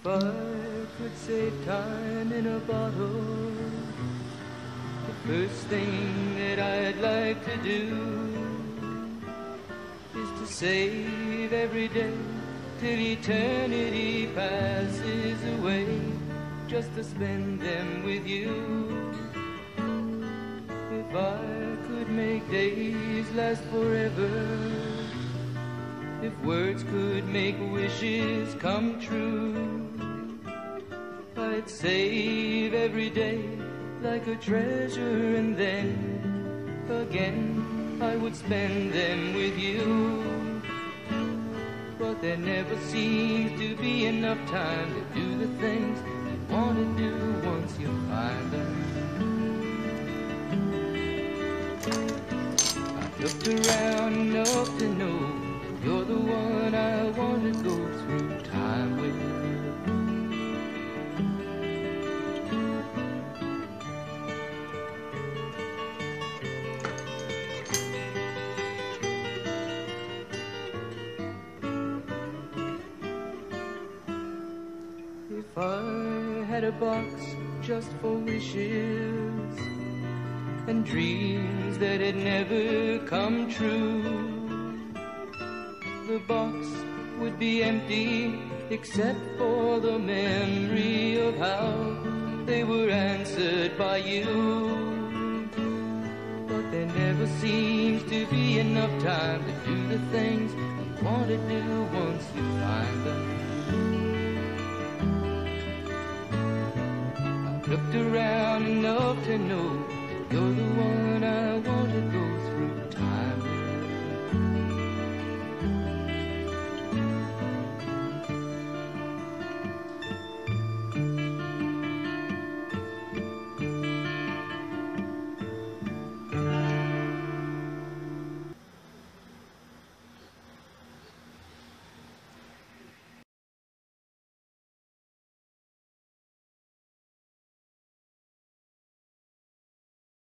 If I could save time in a bottle, the first thing that I'd like to do is to save every day till eternity passes away, just to spend them with you. If I could make days last forever, if words could make wishes come true, I'd save every day like a treasure, and then again I would spend them with you. But there never seems to be enough time to do the things you want to do once you find them. I've looked around enough to know you're the one I want to go through time with. If I had a box just for wishes and dreams that had never come true, the box would be empty except for the memory of how they were answered by you. But there never seems to be enough time to do the things you want to do once you find them. I've looked around enough to know you're the one I want to go through